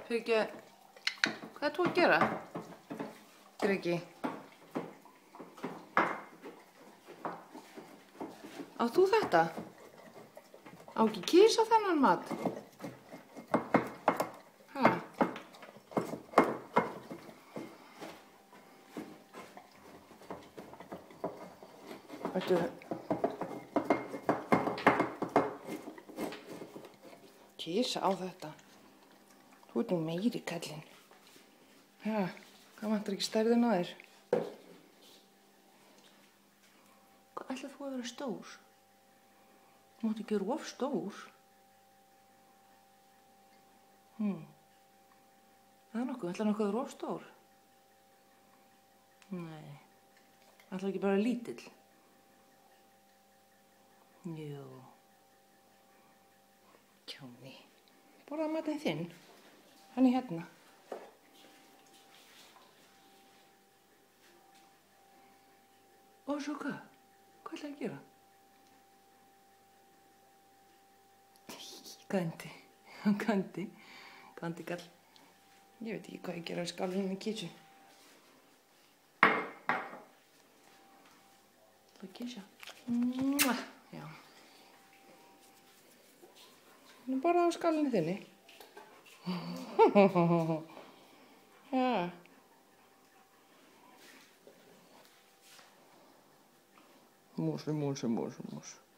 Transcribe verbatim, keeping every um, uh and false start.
Hugge, hvað er þú að gera? Gregi. Átt þú þetta? Á ekki kýsa þennan mat? Ha? Ættu... Kýsa á þetta. Þú ert nú meiri kallinn. Ha, hvað vantar ekki stærðin á þér? Hvað ætlar þú að vera stór? Þú mátt ekki vera of stór. Hmm. Það er nokkuð, ætlar nokkuð að vera of stór? Nei. Ætlar ekki bara lítill? Jú. Kjáni. Borðaðu matinn þinn. Hann er hérna. Og svo hvað? Hvað ætlaði að gera? Kandi. Kandi. Kandi kall. Ég veit ekki hvað ég gera á skálinu með kísu. Það er kísa. Já. Nú borðaðu á skálinu þinni. Ja. Mús, mús, mús, mús.